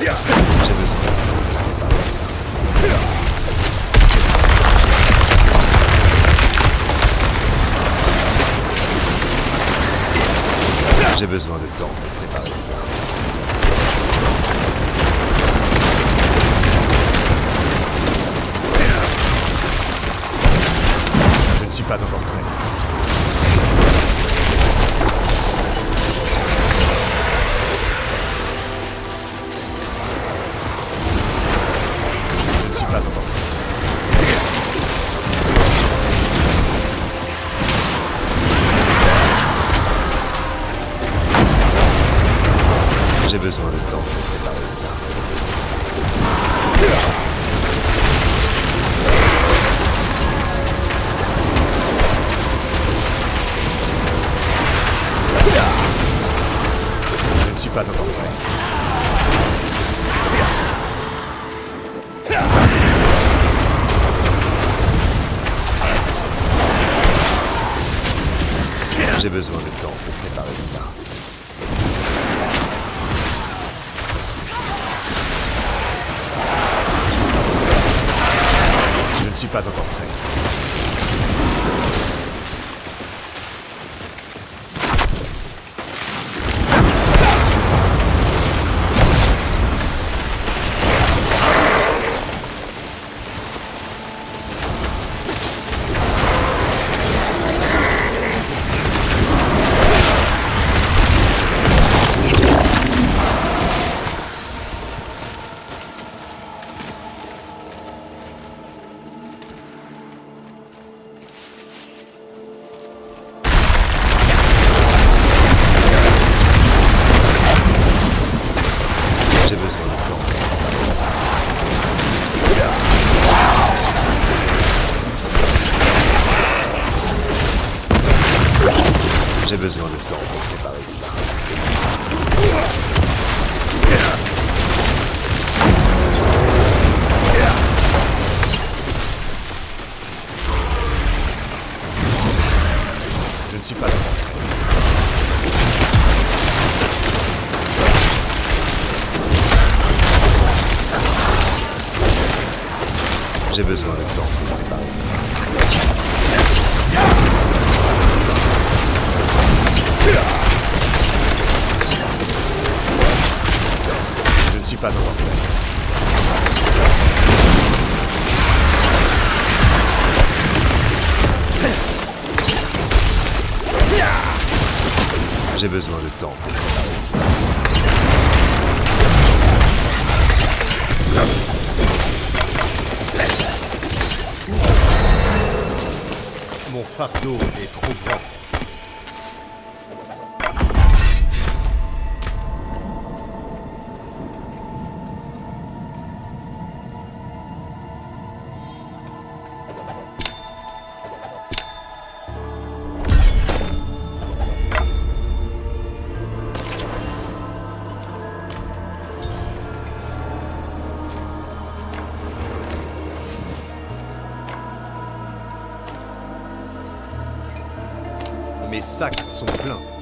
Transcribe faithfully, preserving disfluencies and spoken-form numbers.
J'ai besoin de J'ai besoin de temps pour préparer cela. Je ne suis pas encore prêt. Je ne suis pas encore prêt. J'ai besoin de temps pour préparer cela. Je ne suis pas encore prêt. J'ai besoin de temps pour préparer cela. Je ne suis pas encore prêt. J'ai besoin de temps pour préparer cela. Je ne suis pas encore prêt. J'ai besoin de temps pour préparer cela. Je ne suis pas encore prêt. J'ai besoin de temps pour préparer cela. Mon fardeau est trop grand. Mes sacs sont pleins.